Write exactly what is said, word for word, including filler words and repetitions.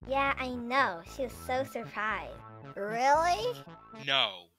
Yeah, I know. She was so surprised. Really? No.